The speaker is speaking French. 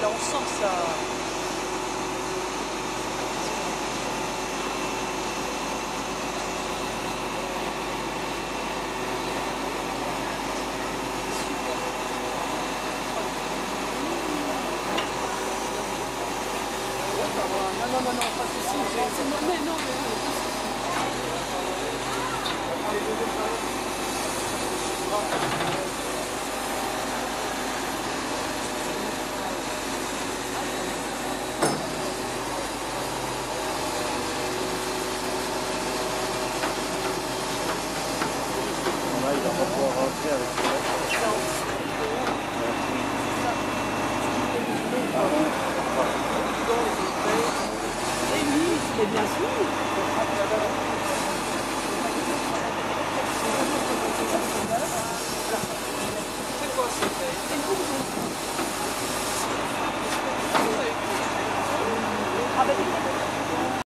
on sent que ça... Non, pas ceci, c'est moi, mais non, Là, il va pas pouvoir rentrer avec ça. mais bien sûr. C'est quoi ce fait?